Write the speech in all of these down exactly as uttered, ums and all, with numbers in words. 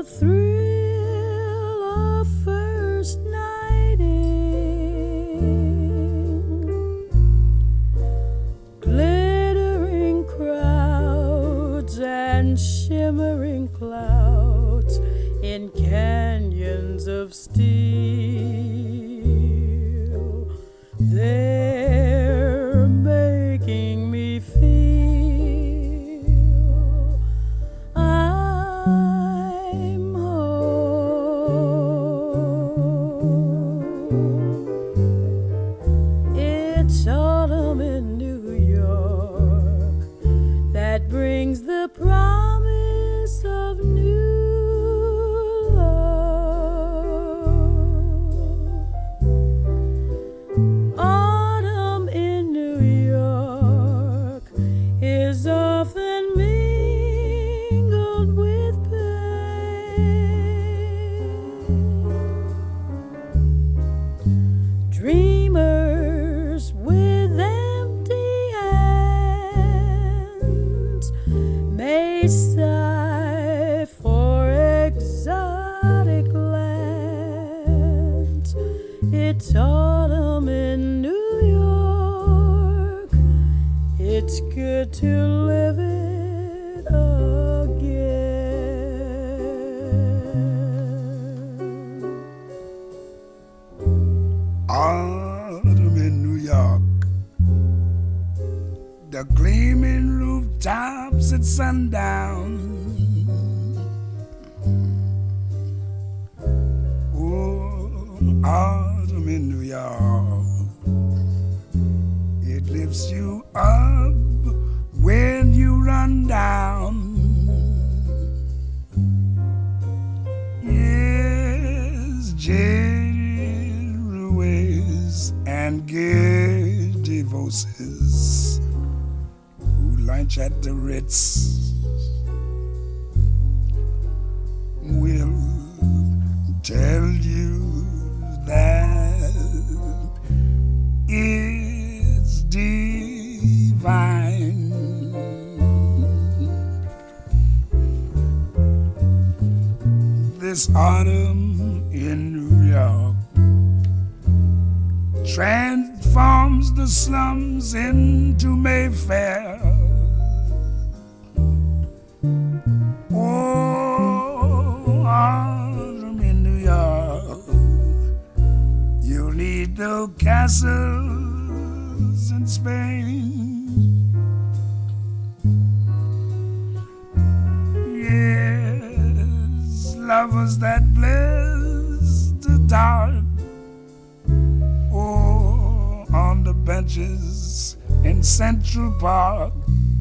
the thrill of first nighting, glittering crowds and shimmering clouds in canyons of steel. They're making me feel I'm home. It's autumn in New York that brings the promise of new often mingled with pain. Dreamers with empty hands may sigh for exotic lands. It's autumn in New York. It's good to live it again. Autumn in New York, the gleaming rooftops at sundown. Oh, autumn in New York, it lifts you up when you run down. Yes, jaded ruins and giddy voices who lunch at the Ritz will tell you that it's divine. This autumn in New York transforms the slums into Mayfair. Oh, autumn in New York, you'll need no castles in Spain. Yes, lovers that bless the dark. Oh, on the benches in Central Park.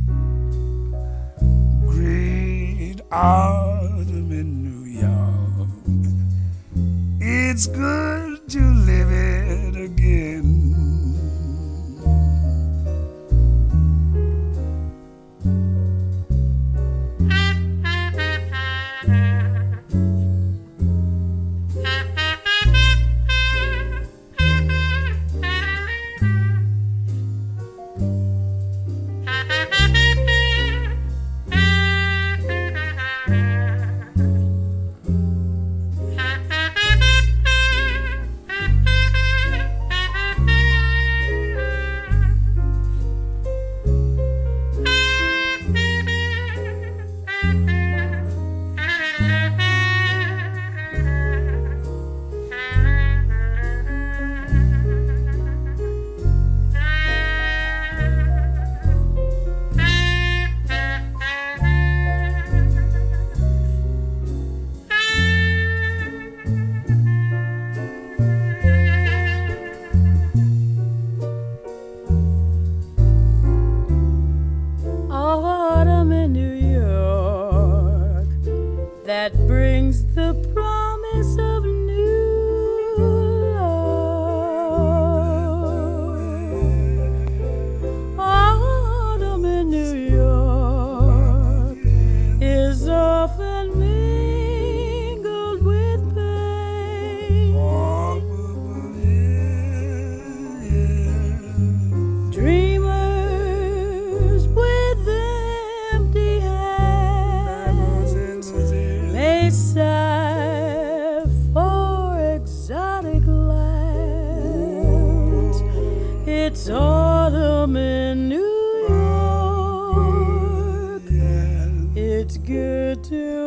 Great autumn in New York. It's good to live it again. It's autumn in New York. It's good to